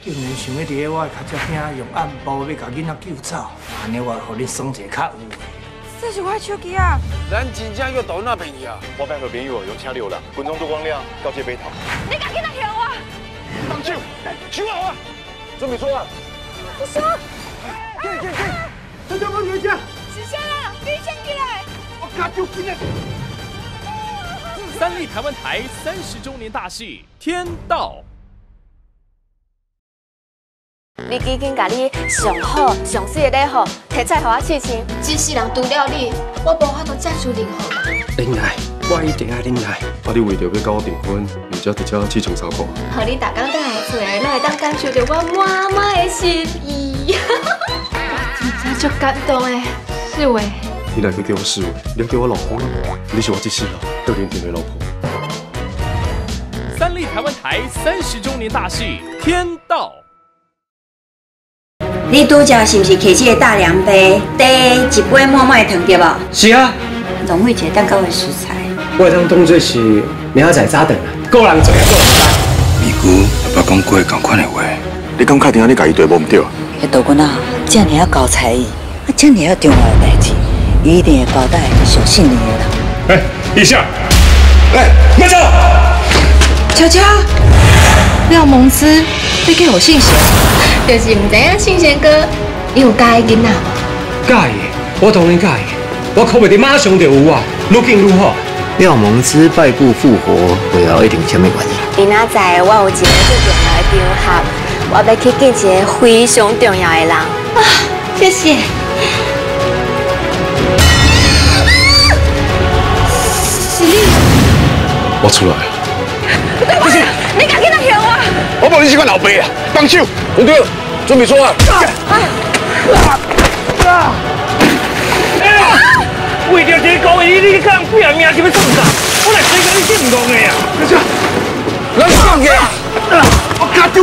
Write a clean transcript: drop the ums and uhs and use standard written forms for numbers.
竟然想要伫我的脚脚边用暗步要甲囡仔救走，安尼我互你算一个较有的。 这是我的手机啊！ 咱真正要到那便宜啊！ 我班和朋友用车6人，群众拄光了，到这码头。 你甲囡仔骗我！ 放手，手好啊！准备作案。 不说。 这叫我女家。 是啥啦？你先起来！ 我家就进来。 三立台湾台30周年大戏《天道》。 你已经甲你上好、上水的礼物摕出来互我试穿。 一世人除了你，我无法度再娶任何人。 恁爱，我一定爱恁爱。啊，你为着要甲我订婚，唔则直接起床操课。 互你逐工倒来厝的，拢会当感受到我满满的心意。我真正足感动的，世伟。 你来去叫我世伟，你要叫我老公，你是我这世人最认定的老婆。 三立台湾台30周年大戏《天道》。 你拄则是毋是摕这个大量杯，第一杯满满的糖对无？ 是啊， 浪费一个蛋糕的食材。 我会当当作是明仔载早顿啊，个人做做咪姑阿爸讲过同款的话， 你敢确定你家己对无唔对？ 迄道君啊，这么啊高才艺，啊这么啊重要的代志，伊一定会交代相信你的人。 哎，一下，哎，慢走！ 悄悄，廖蒙兹，你给我信贤，就是唔知影信贤哥，你有介意囡仔无？ 介意，我当然介意，我可袂得马上就有啊，愈紧愈好。 廖蒙兹败故复活，会有一定什么原因？ 明仔载我有一个最重要的场合，我要去见一个非常重要的人。 啊，谢谢。是你， 我出来了。 不是，你甲囡仔骗我！ 我无你这款老爸啊！放手！不对，准备作案。 为着这个故意，你敢不要命就要送啥？我来追究你这唔讲的啊！ 咱放下！我卡